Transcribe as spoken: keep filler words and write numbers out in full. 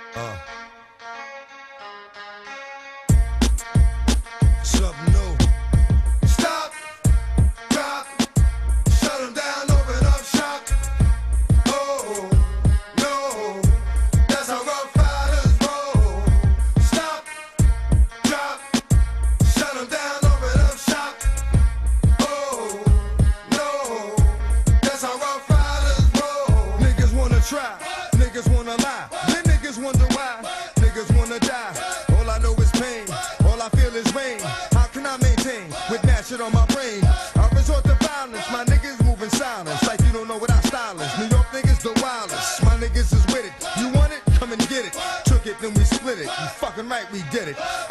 Uh. Something new. Stop, drop, shut 'em down, open up shop. Oh, no, that's how Rough Riders roll. Stop, drop, shut 'em down, open up shop. Oh, no, that's how Rough Riders roll. Niggas wanna try, niggas wanna lie, then niggas wonder why, niggas wanna die. All I know is pain, all I feel is rain. How can I maintain with that shit on my brain? I resort to violence, my niggas moving silence like you don't know what our style is. New York niggas the wildest, my niggas is with it. You want it? Come and get it. Took it, then we split it. You fucking right, we did it.